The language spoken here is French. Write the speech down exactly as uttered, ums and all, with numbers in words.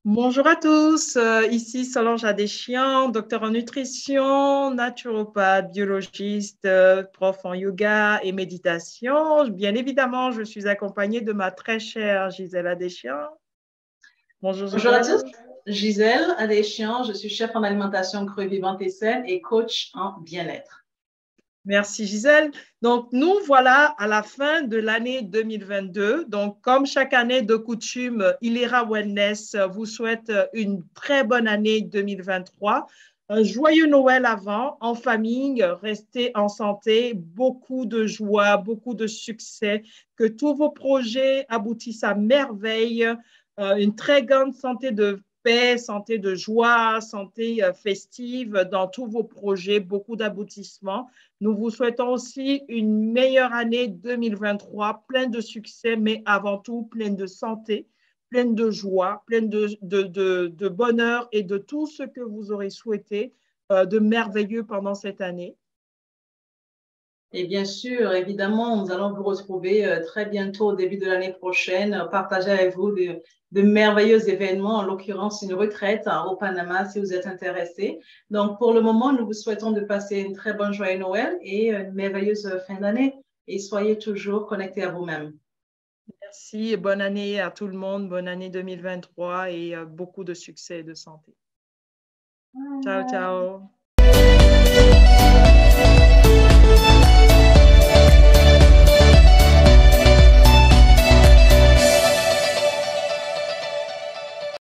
Bonjour à tous, euh, ici Solange Adéchian, docteur en nutrition, naturopathe, biologiste, euh, prof en yoga et méditation. Bien évidemment, je suis accompagnée de ma très chère Gisèle Adéchian. Bonjour Bonjour à tous, Gisèle. Gisèle Adéchian, je suis chef en alimentation crue vivante et saine et coach en bien-être. Merci Gisèle. Donc, nous voilà à la fin de l'année deux mille vingt-deux. Donc, comme chaque année de coutume, Ilera Wellness vous souhaite une très bonne année deux mille vingt-trois. Un joyeux Noël avant, en famille, restez en santé, beaucoup de joie, beaucoup de succès, que tous vos projets aboutissent à merveille, euh, une très grande santé de paix, santé de joie, santé euh, festive dans tous vos projets, beaucoup d'aboutissements. Nous vous souhaitons aussi une meilleure année deux mille vingt-trois, pleine de succès, mais avant tout pleine de santé, pleine de joie, pleine de, de, de, de bonheur et de tout ce que vous aurez souhaité euh, de merveilleux pendant cette année. Et bien sûr, évidemment, nous allons vous retrouver euh, très bientôt au début de l'année prochaine, euh, partager avec vous de, de merveilleux événements, en l'occurrence une retraite hein, au Panama si vous êtes intéressé. Donc, pour le moment, nous vous souhaitons de passer une très bonne joyeux Noël et une merveilleuse euh, fin d'année. Et soyez toujours connectés à vous-même. Merci et bonne année à tout le monde, bonne année deux mille vingt-trois et euh, beaucoup de succès et de santé. Ciao, ciao.